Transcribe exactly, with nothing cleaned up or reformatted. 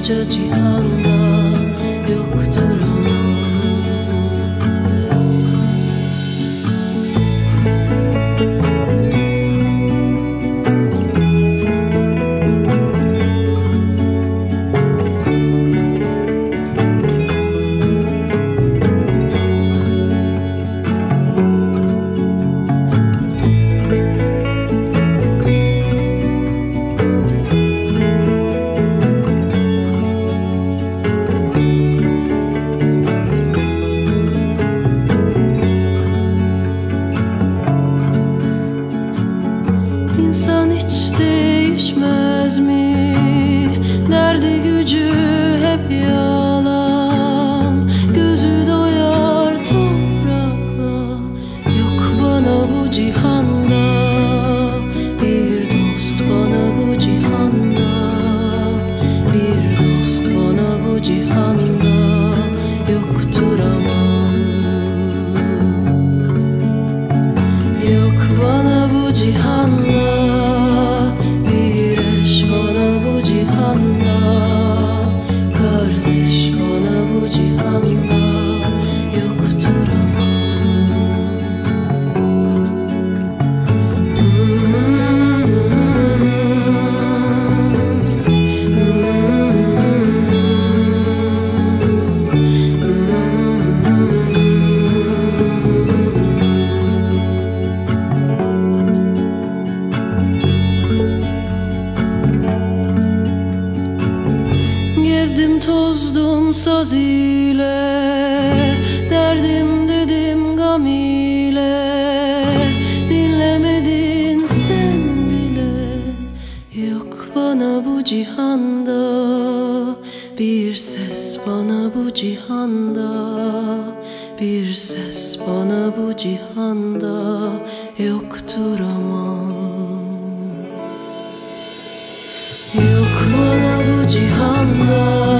koca cihanda yoktur aman. İnsan hiç değişmez mi? Derdi gücü hep yalan. Gözü doyar toprakla. Yok bana bu cihanda bir dost, bana bu cihanda bir dost, bana bu cihanda yoktur aman. Yok bana bu cihanda bir eş, bana bu cihanda kardeş, bana bu cihanda yoktur aman. Gezdim tozdum saz ile, derdim dedim gam ile. Dinlemedin sen bile. Yok bana bu cihanda bir ses, bana bu cihanda bir ses, bana bu cihanda yoktur aman. Yok bana bu cihanda